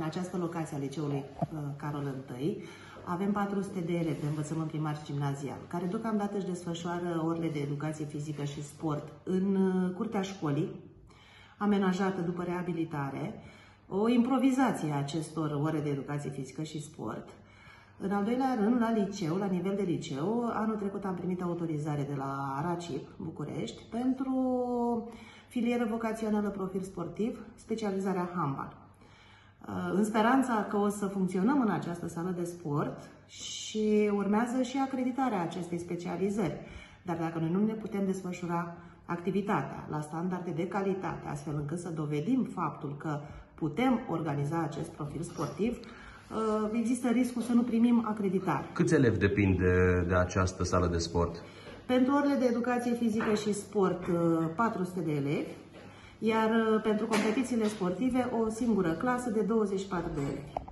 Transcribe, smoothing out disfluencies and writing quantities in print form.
această locație a liceului Carol I avem 400 de elevi de învățământ primar și gimnazial, care deocamdată își desfășoară orele de educație fizică și sport în curtea școlii, amenajată după reabilitare, o improvizație a acestor ore de educație fizică și sport. În al doilea rând, la liceu, la nivel de liceu, anul trecut am primit autorizare de la RACIP, București, pentru filieră vocațională profil sportiv, specializarea handbal. În speranța că o să funcționăm în această sală de sport și urmează și acreditarea acestei specializări. Dar dacă noi nu ne putem desfășura activitatea la standarde de calitate, astfel încât să dovedim faptul că putem organiza acest profil sportiv, există riscul să nu primim acreditare. Câți elevi depind de această sală de sport? Pentru orele de educație fizică și sport, 400 de elevi, iar pentru competițiile sportive, o singură clasă de 24 de elevi.